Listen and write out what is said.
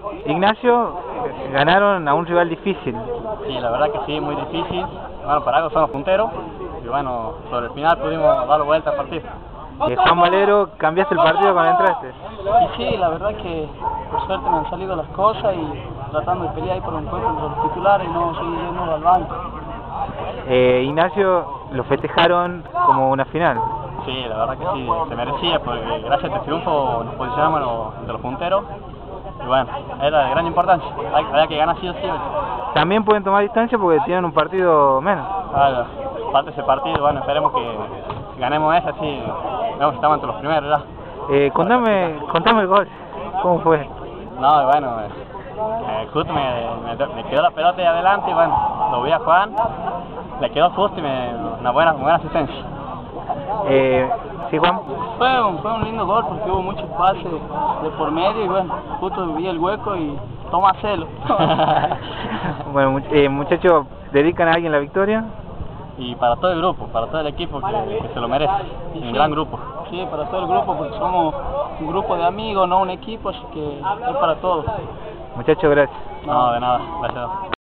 Ignacio, ganaron a un rival difícil. Sí, la verdad que sí, muy difícil. Bueno, para algo somos punteros y bueno, sobre el final pudimos darle vuelta al partido. Juan Valero, cambiaste el partido cuando entraste. Y sí, la verdad que por suerte me han salido las cosas y tratando de pelear ahí por un puesto entre los titulares y no seguir yendo al banco. Ignacio, lo festejaron como una final. Sí, la verdad que sí, se merecía porque gracias a este triunfo nos posicionamos entre los punteros y bueno, era de gran importancia, había que ganar sí o sí. También pueden tomar distancia porque tienen un partido menos. Falta ese partido, bueno, esperemos que ganemos ese, así vemos que estamos entre los primeros ya. Contame el gol, ¿cómo fue? No, bueno, justo me quedó la pelota de adelante y bueno, lo vi a Juan, le quedó justo y una buena asistencia. ¿Sí, Juan? Fue un lindo gol porque hubo muchos pases de por medio y bueno, justo vi el hueco y toma celo. Bueno, muchachos, ¿dedican a alguien la victoria? Y para todo el grupo, para todo el equipo que se lo merece, un gran grupo. Sí, para todo el grupo porque somos un grupo de amigos, no un equipo, así que es para todos. Muchachos, gracias. No, de nada, gracias.